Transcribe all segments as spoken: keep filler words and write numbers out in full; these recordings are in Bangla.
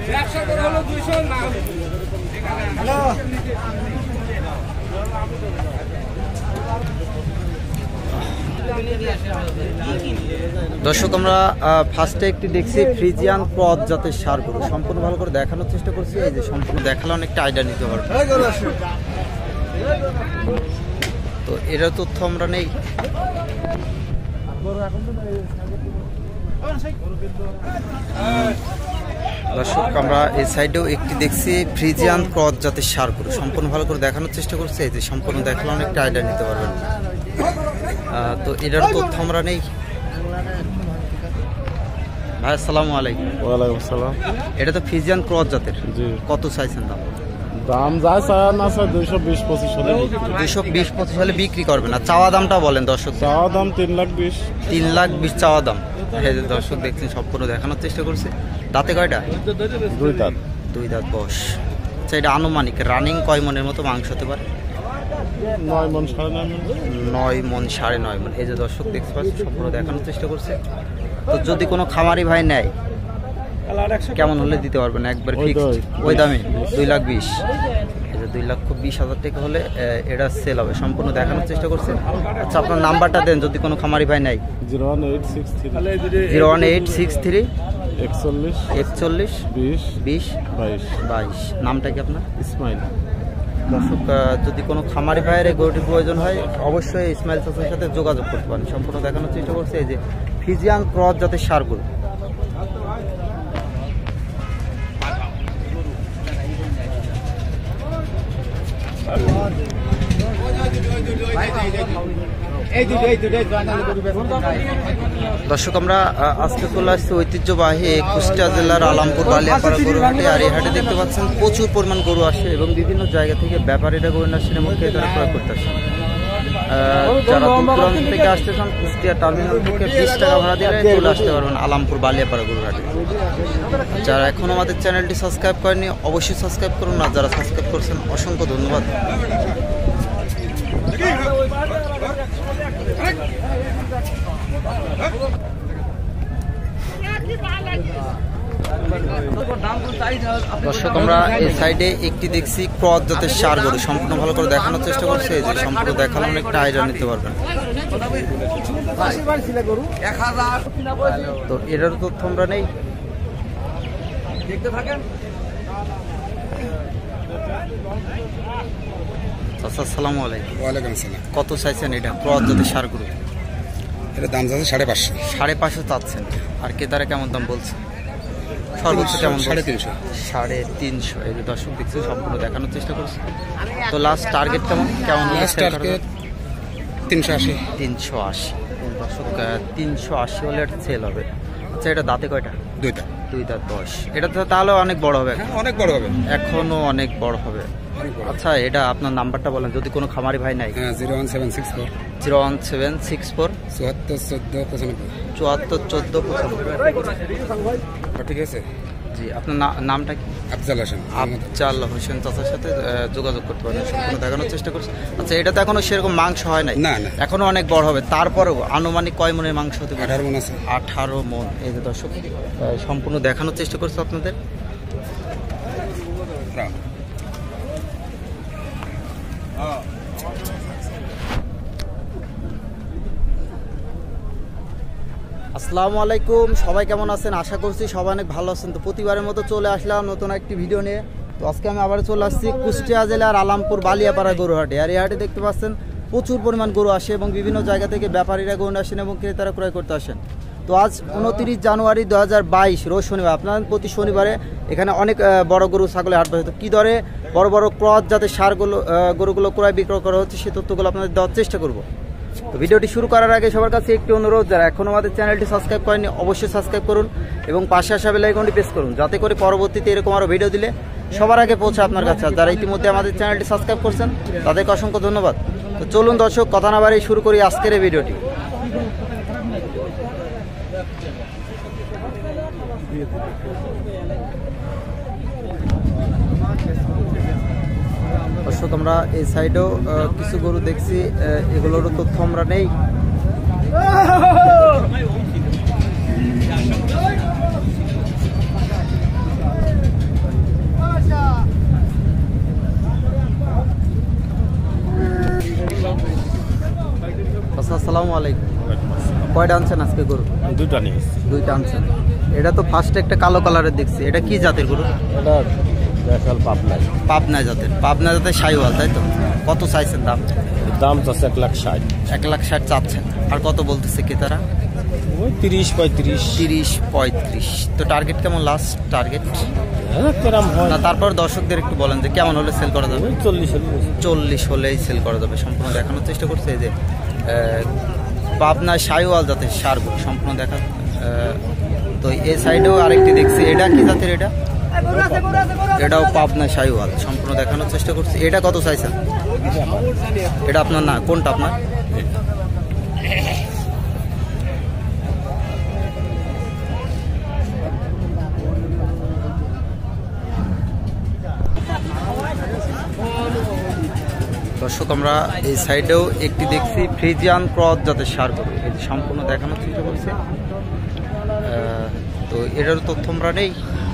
দর্শক আমরা ফার্স্টে একটি দেখছি ফ্রিজিয়ান ক্রস জাতের ষাঁড় গরু, সম্পূর্ণ ভালো করে দেখানোর চেষ্টা করছি। এই যে সম্পূর্ণ দেখালে অনেকটা আইডিয়া নিতে পারবে। তো এর তথ্য আমরা নেই। দর্শক আমরা এই সাইডেও একটি দেখছি ফ্রিজিয়ান ক্রস জাতের ষাঁড় গরু, সম্পূর্ণ ভালো করে দেখানোর চেষ্টা করছি। এই যে সম্পূর্ণ দেখালে অনেকটা আইডিয়া নিতে পারবেন। তো এটার তথ্য আমরা নেই। ভাই আসসালামু আলাইকুম। ওয়ালাইকুম আসসালাম। এটা তো ফ্রিজিয়ান ক্রস জাতের, জি। কত চাইছেন দাম? দাম যায় চাওয়া না স্যার দুইশো বিশ পঁচিশ হলে দুইশো বিশ পঁচিশ হলে বিক্রি করবেন। আর চাওয়া দামটা বলেন দর্শক। চাওয়া দাম তিন লাখ বিশ। তিন লাখ বিশ চাওয়া দাম। এই যে দর্শক দেখছেন সম্পূর্ণ দেখানোর চেষ্টা করছে। দাঁতে কয়টা? দুই দাঁত। দুই দাঁত বয়স। আচ্ছা এটা আনুমানিক রানিং কয় মনের মতো মাংস হতে পারে? নয় মন সাড়ে নয় মন। নয় মন সাড়ে নয় মন। এই যে দর্শক দেখতে পাচ্ছেন সম্পূর্ণ দেখানোর চেষ্টা করছে। তো যদি কোনো খামারি ভাই নেয় কেমন হলে দিতে পারবেন? একবার ফিক্সড ওই দামে দুই লাখ বিশ। এই যে দুই লক্ষ বিশ হাজার টাকা হলে এটা সেল হবে। সম্পূর্ণ দেখানোর চেষ্টা করছে। আচ্ছা আপনার নাম্বারটা দেন যদি কোনো খামারি ভাই নেয়। Zero one eight six three zero one eight six three একচল্লিশ একচল্লিশ বিশ বিশ বাইশ বাইশ। নামটা কি আপনার? ইসমাইল। দর্শক যদি কোনো খামারি ভাইয়ের এই গরুটির প্রয়োজন হয় অবশ্যই ইসমাইল চাচার সাথে যোগাযোগ করতে পারেন। সম্পূর্ণ দেখানোর চেষ্টা করছে। এই যে ফ্রিজিয়ান ক্রস জাতের ষাঁড় গরু। দর্শক আমরা আজকে চলে আসছি ঐতিহ্যবাহী কুষ্টিয়া জেলার আলামপুর বালিয়াপাড়া গরু হাটে। আর এই হাটে দেখতে পাচ্ছেন প্রচুর পরিমাণ গরু আসে এবং বিভিন্ন জায়গা থেকে ব্যাপারীরা গরু আসেন এবং ক্রেতারা ক্রয় করতে আসেন। যারা দূর দূরান্ত থেকে আসতে চান কুষ্টিয়া টার্মিনাল থেকে বিশ টাকা ভাড়া দিলে চলে আসতে পারবেন আলামপুর বালিয়াপাড়া গরু হাটে। যারা এখন আমাদের চ্যানেলটি সাবস্ক্রাইব করেনি অবশ্যই সাবস্ক্রাইব করুন। আর যারা সাবস্ক্রাইব করছেন অসংখ্য ধন্যবাদ। দর্শক আমরা এই সাইডে একটি দেখছি ক্রস জাতের ষাঁড় গরু, সম্পূর্ণ ভালো করে দেখানোর চেষ্টা করছে। যে সম্পূর্ণ দেখানো অনেকটা আইডিয়া নিতে পারবেন। তো এটার তথ্য আমরা নেই। আসসালামু আলাইকুম। ওয়ালাইকুম আসসালাম। কত চাইছেন এটা ক্রস জাতের ষাঁড় গরু? এটা দাম যাচ্ছে সাড়ে পাঁচশো। সাড়ে পাঁচশো চাচ্ছেন। আর ক্রেতারা কেমন দাম বলছে? সর্বোচ্চ কেমন? সাড়ে তিনশো। সাড়ে তিনশো। এই যে দর্শক দেখছি সম্পূর্ণ দেখানোর চেষ্টা করছে। তো লাস্ট টার্গেট কেমন কেমন? তিনশো আশি। তিনশো আশি। দর্শক তিনশো আশি হলে এটা সেল হবে। আচ্ছা এটা দাঁতে কয়টা? দুই দাঁত। দুই দাঁত বয়স। এটা তো তাহলে অনেক বড় হবে। অনেক বড় হবে, এখনো অনেক বড় হবে। আচ্ছা এটা আপনার নাম্বারটা বলেন যদি কোনো খামারি ভাই নাই। হ্যাঁ zero one seven six four zero one seven six four চুয়াত্তর চোদ্দো পঁচানব্বই চুয়াত্তর চোদ্দো পঁচানব্বই। ঠিক আছে জি আপনার নামটা কি? আফজাল হোসেন। আফজাল হোসেন চাচার সাথে যোগাযোগ করতে পারেন। সম্পূর্ণ দেখানোর চেষ্টা করছি। আচ্ছা এটা তো এখনো সেরকম মাংস হয় নাই? না না এখনো অনেক বড় হবে। তারপরেও আনুমানিক কয় মনের মাংস হতে পারে? আঠারো মন আছে। আঠারো মন। এই যে দর্শক সম্পূর্ণ দেখানোর চেষ্টা করছে আপনাদের। আসসালামু আলাইকুম। সবাই কেমন আছেন? আশা করছি সবাই অনেক ভালো আছেন। তো প্রতিবারের মতো চলে আসলাম নতুন একটি ভিডিও নিয়ে। তো আজকে আমি আবার চলে আসছি কুষ্টিয়া জেলার আলামপুর বালিয়াপাড়া গরু হাটে। আর এই হাটে দেখতে পাচ্ছেন প্রচুর পরিমাণ গরু আসে এবং বিভিন্ন জায়গা থেকে ব্যাপারীরা গরু আসেন এবং ক্রেতারা ক্রয় করতে আসেন। তো আজ উনত্রিশ জানুয়ারি দু হাজার বাইশ রোজ শনিবার। আপনার প্রতি শনিবারে এখানে অনেক বড় গরু ছাগলের হাট বসে। তো কী দরে বড় বড় ক্রস যাতে সারগুলো গরুগুলো ক্রয় বিক্রয় করা হচ্ছে সেই তথ্যগুলো আপনাদের দেওয়ার চেষ্টা করব। তো ভিডিওটি শুরু করার আগে সবার কাছে একটি অনুরোধ, যারা এখনও আমাদের চ্যানেলটি সাবস্ক্রাইব করেনি অবশ্যই সাবস্ক্রাইব করুন এবং পাশে আসা বেল আইকনটি প্রেস করুন যাতে করে পরবর্তীতে এরকম আরও ভিডিও দিলে সবার আগে পৌঁছে আপনার কাছে। আর যারা ইতিমধ্যে আমাদের চ্যানেলটি সাবস্ক্রাইব করছেন তাদেরকে অসংখ্য ধন্যবাদ। তো চলুন দর্শক কথা না বাড়িয়ে শুরু করি আজকের এই ভিডিওটি। দর্শক আমরা এই সাইডেও কিছু গরু দেখছি, এগুলোরও তথ্য আমরা নেই। আসসালামু আলাইকুম। কয়টা আনছেন আজকে গরু? দুইটা নিয়ে এসছি। দুইটা আনছেন। এটা তো ফার্স্টে একটা কালো কালারের দেখছি, এটা কি জাতের গরু? এটা দেখাল পাবনাই। পাবনা জাতের। পাবনা জাতের শাহিওয়াল, তাই তো? কত চাইছেন দাম? দাম চাচ্ছে এক লাখ ষাট। এক লাখ ষাট চাচ্ছেন। আর কত বলতেছে ক্রেতারা? ওই তিরিশ পঁয়ত্রিশ। তিরিশ পঁয়ত্রিশ। তো টার্গেট কেমন? লাস্ট টার্গেট হ্যাঁ কেরাম হয় না? তারপর দর্শকদের একটু বলেন যে কেমন হলে সেল করা যাবে? ওই চল্লিশ চল্লিশ হলেই সেল করা যাবে। সম্পূর্ণ দেখানোর চেষ্টা করছে এই যে আহ, পাবনা শাহিওয়াল জাতের সার গরু, সম্পূর্ণ দেখা। আহ, তো এই সাইডেও আরেকটি দেখছি, এটা কি জাতের? এটা এটাও পাবনা শাহিওয়াল, সম্পূর্ণ দেখানোর চেষ্টা করছি। এটা কত চাইছেন? এটা আপনার না? কোনটা আপনার? দর্শক আমরা এই সাইডেও একটি দেখছি ফ্রিজিয়ান ক্রস জাতের সার গরু, এই যে সম্পূর্ণ দেখানোর চেষ্টা করছে। আহ, তো এটার তথ্য আমরা নেই।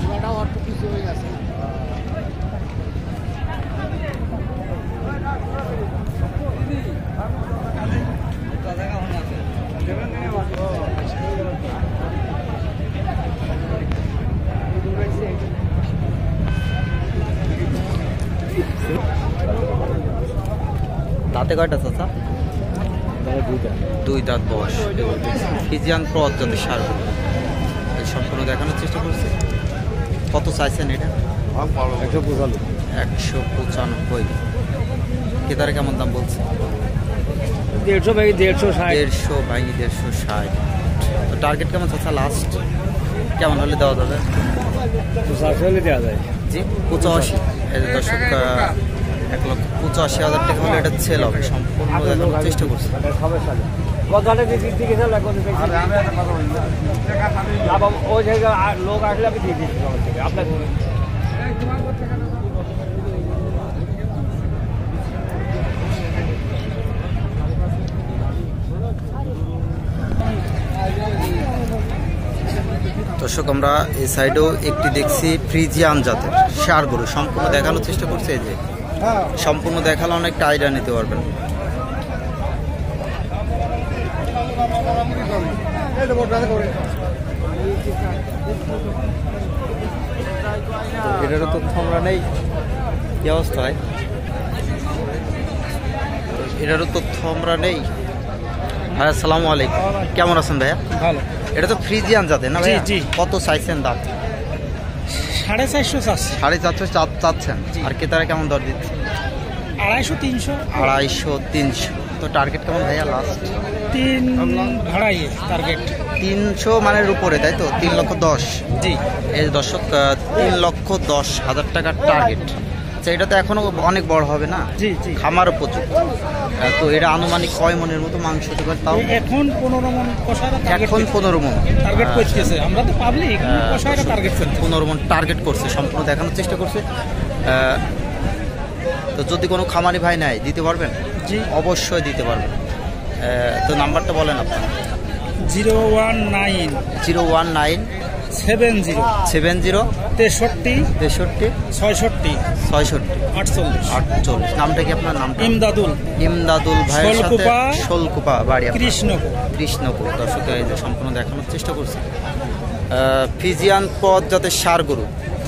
দাঁতে কয়টা চাচা? দুইটা। দুই দাঁত বয়স। ফিজিয়ান ক্রস জাতের সার গরু, এই সম্পূর্ণ দেখানোর চেষ্টা করছে। কত চাইছেন এটা? একশো পঁচানব্বই। একশো পঁচানব্বই। কেদারে কেমন দাম বলছে? দেড়শো ভাই দেড়শো ষাট। দেড়শো ভাঙি দেড়শো ষাট। তো টার্গেট কেমন চাচা? লাস্ট কেমন হলে দেওয়া যাবে? পঁচাশি হলে দেওয়া যায়। জি পঁচাশি। এই যে দর্শক আহ, এক লক্ষ পঁচাশি হাজার টাকা হলে এটা সেল হবে। সম্পূর্ণ দেখানোর চেষ্টা করছে। ওই জায়গায় লোক আসলে আমি দিয়ে দিচ্ছি আপনার। দর্শক আমরা এই সাইডেও একটি দেখছি ফ্রিজিয়ান জাতের ষাঁড় গরু, সম্পূর্ণ দেখানোর চেষ্টা করছে। এই যে সম্পূর্ণ দেখালে অনেকটা আইডিয়া নিতে পারবেন। এটারও তথ্য আমরা নেই, কি অবস্থায় এটারও তথ্য আমরা নেই। ভাই আসসালামু আলাইকুম, কেমন আছেন ভাইয়া? ভালো। এটা তো ফ্রিজিয়ান জাতের না ভাই? জি, জি। কত চাইছেন দাম? সাড়ে চারশো চারশো। সাড়ে চারশো চা- চাচ্ছেন। আর ক্রেতারা কেমন দর দিচ্ছে? আড়াইশো তিনশো। আড়াইশো তিনশো। তো টার্গেট কেমন ভাইয়া লাস্ট? তিন ভাড়াই টার্গেট। তিনশো মানের উপরে, তাই তো? তিন লক্ষ দশ। জি। এই দর্শক আহ, তিন লক্ষ দশ হাজার টাকার টার্গেট। আচ্ছা, এটা তো এখনো অনেক বড় হবে না? জি জি। খামারও প্রচুর। আহ, তো এটা আনুমানিক কয় মনের মতো মাংস হতে পারে তাও? এখন পনেরো মন কষায় এখন পনেরো মন টার্গেট করতেছে। আমরা তো পাবলিক কষায় টার্গেট করতে। পনেরো মন টার্গেট করছে, সম্পূর্ণ দেখানোর চেষ্টা করছে। আহ, তো যদি কোনো খামারি ভাই নেয় দিতে পারবেন? জি অবশ্যই দিতে পারবেন। আহ, তো নাম্বারটা বলেন আপনার। Zero one nine zero one nine seven zero seven zero তেষট্টি তেষট্টি ছয়ষট্টি ছয়ষট্টি আটচল্লিশ। আটচল্লিশ। নামটা কি আপনার? নামটা ইমদাদুল। ইমদাদুল ভাইয়ের সাথে শোলকুপা। শোলকুপা বাড়ি আপনার? কৃষ্ণপুর। কৃষ্ণপুর। দর্শক এই যে সম্পূর্ণ দেখানোর চেষ্টা করছে। আহ, ফিজিয়ান পদ জাতের সার গরু।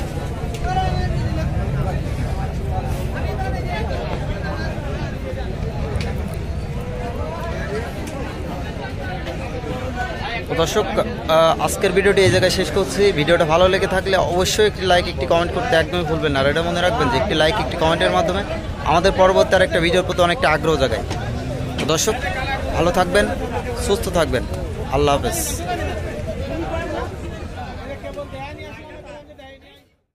তো দর্শক আহ, আজকের ভিডিওটি এই জায়গায় শেষ করছি। ভিডিওটা ভালো লেগে থাকলে অবশ্যই একটি লাইক একটি কমেন্ট করতে একদমই ভুলবেন না। আর এটা মনে রাখবেন যে একটি লাইক একটি কমেন্টের মাধ্যমে আমাদের পরবর্তী আর একটা ভিডিওর প্রতি অনেকটা আগ্রহ জাগায়। তো দর্শক ভালো থাকবেন, সুস্থ থাকবেন। আল্লাহ হাফেজ।